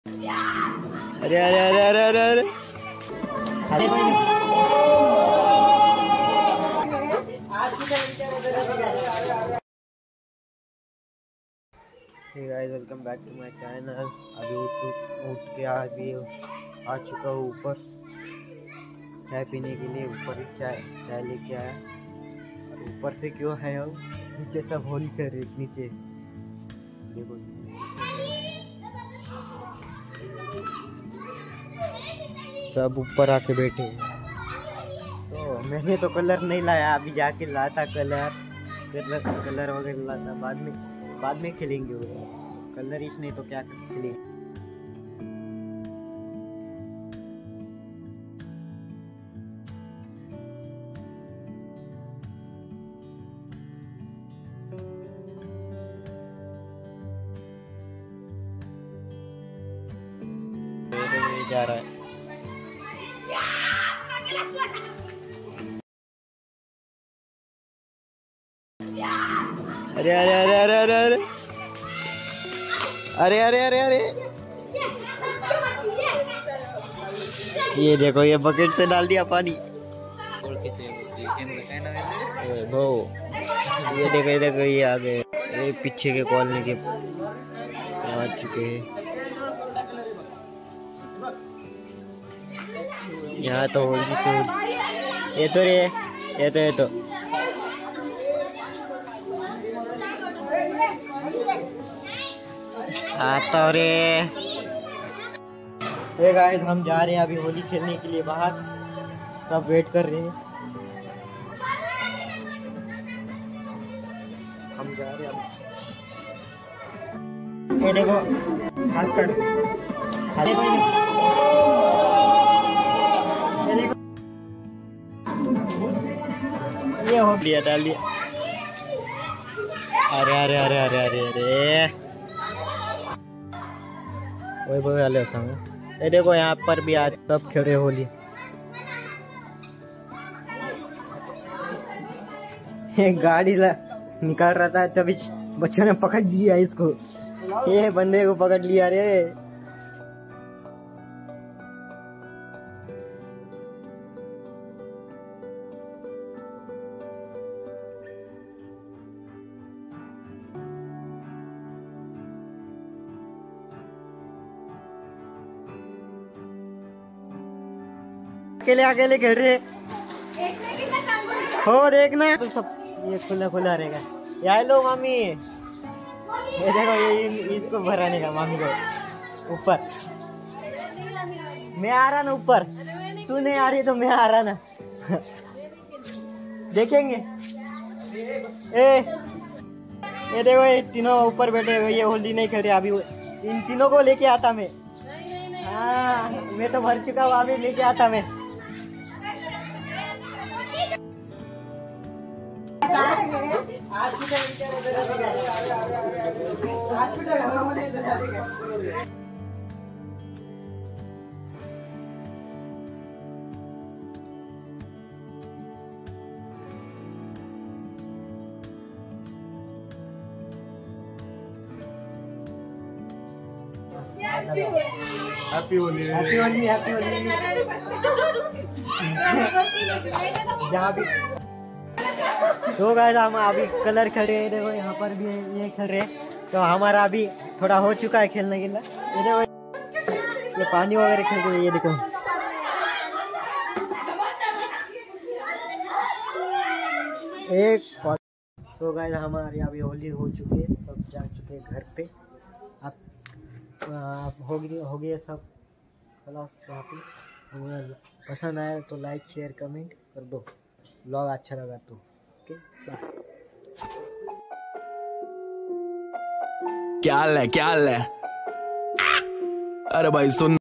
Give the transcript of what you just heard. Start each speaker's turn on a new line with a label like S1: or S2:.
S1: अरे अरे अरे अरे अरे अरे guys, welcome back to my channel. अभी उठ के आ चुका हूँ ऊपर चाय पीने के लिए। ऊपर ही चाय लेके आया। और ऊपर से क्यों है हम नीचे सब होली कर रहे नीचे देखो। सब ऊपर आके बैठे। तो मैंने तो कलर नहीं लाया, अभी जाके लाता कलर वगैरह लाता। बाद में खेलेंगे वो कलर। इस नहीं तो क्या खेलेंगे। जा रहा है। अरे अरे अरे अरे अरे अरे अरे अरे अरे अरे ये देखो, ये बकेट से डाल दिया पानी। वो ये देखो ये आ गए। ये पीछे के कॉलोनी के आ चुके हैं। यहाँ तो होली से ये तो आता रे। ये गाइस, हम जा रहे हैं अभी होली खेलने के लिए बाहर। सब वेट कर रहे हैं। हम जा रहे हैं। ये देखो हाथ कर। ये हो लिया, डाल दिया। अरे अरे अरे अरे अरे अरे वही वाले ये देखो, यहाँ पर भी आज सब खेले होली। एक गाड़ी निकाल रहा था, तभी बच्चों ने पकड़ लिया इसको। ये बंदे को पकड़ लिया रे। अकेले खेल रहे हो, देखना तो सब ये खुला रहेगा। यहाँ लो मामी, ये देखो, ये इसको भराने का मामी को ऊपर। मैं आ रहा ना ऊपर, तू नहीं आ रही तो मैं आ रहा ना। देखेंगे। ये देखो, ये तीनों ऊपर बैठे हुए। ये होली नहीं खेल रहे अभी। इन तीनों को लेके आता मैं। हाँ, मैं तो भर चुका हूँ, अभी लेके आता मैं। Happy Holi, happy Holi, happy Holi. जहाँ भी तो गाइस, हम अभी कलर खेल रहे हैं। देखो यहाँ पर भी ये खेल रहे हैं। तो हमारा अभी थोड़ा हो चुका है खेलने के लिए। ये देखो, ये पानी वगैरह खेल रहे हैं। ये देखो, एक तो गाइस, हमारे अभी होली हो चुकी है। सब जा चुके हैं घर पे। आप हो गई सब खलास। यहाँ पे पसंद आया तो लाइक शेयर कमेंट कर दो। ब्लॉग अच्छा लगा तो ओके, बाय।
S2: क्या हाल है? अरे भाई सुन।